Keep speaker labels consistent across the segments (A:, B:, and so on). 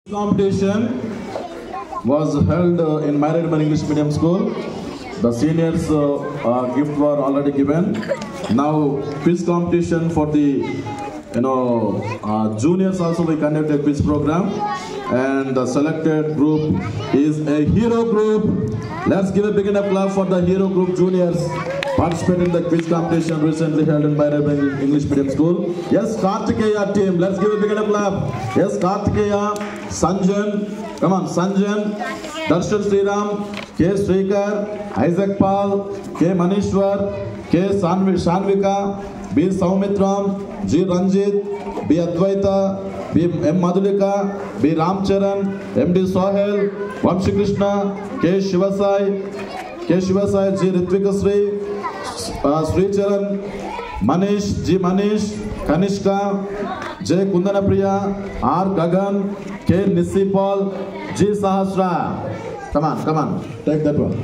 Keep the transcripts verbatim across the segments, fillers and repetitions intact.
A: Competition was held uh, in Married English Medium School. The seniors uh, uh, gift were already given. Now quiz competition for the you know uh, juniors also we conduct a quiz program, and the selected group is a hero group. Let's give a big enough clap for the hero group juniors participate in the quiz competition recently held in Married English Medium School. Yes, Kartikeya team. Let's give a big enough clap. Yes, Kartikeya, Sanjan, come on, Sanjan, Darshan Sriram, K. Srikar, Isaac Paul, K. Manishwar, K. Sanvi, Shanvika, B. Saumitram, G. Ranjit, B. Advaita, B. M. Madhulika, B. Ramcharan, M. D. Sohel, Vamshi Krishna, K. Shivasai, K. Shivasai, G. Ritvikasri, uh, Sri Charan, Manish, G. Manish, Kanishka, J. Kundanapriya, R. Gagan, K. Nisipal, G. Sahasra. Come on, come on, take that one.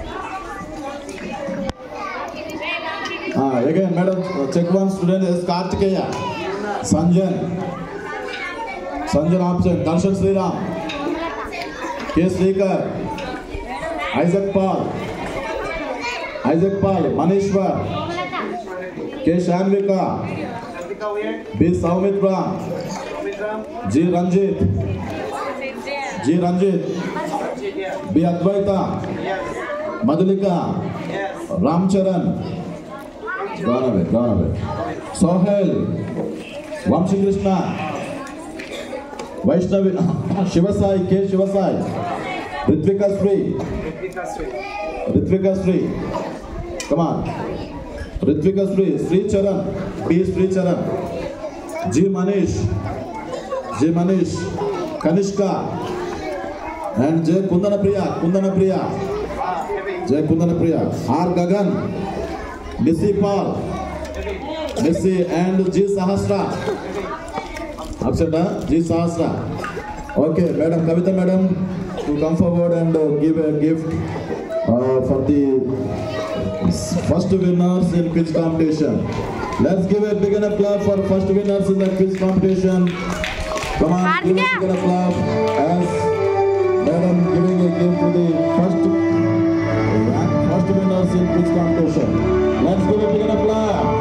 A: Ah, again, madam, check one student is Kartikeya, Sanjan, Sanjan absent, Darshan Sriram, K. Srikar, Isaac Paul, Isaac Paul, Manishwar, K. Shanvika, B. Saumitra, G. Ranjit, G. Ranjit, B. Advaita, Madhulika, Ramcharan, gone away, gone away, Sohel, Vamshi Krishna, Vaishnavi, Shivasai, K. Shivasai, Ritvika Sri, Ritvika Sri, come on, Ritvika Sri, Sri Charan, B. Sri Charan, G. Manish, G. Manish, Kanishka, and J. Kundanapriya, Kundanapriya, J. Kundanapriya, R. Gagan, Missy Paul, Missy and G. Sahasra, absent, huh? G. Sahasra. Okay, Madam Kavita, Madam, to come forward and uh, give a gift uh, for the first winners in quiz competition. Let's give a big enough clap for first winners in the quiz competition. Come on, give a big enough clap as Madam giving a gift to the first, first winners in quiz competition. Let's give a big enough clap.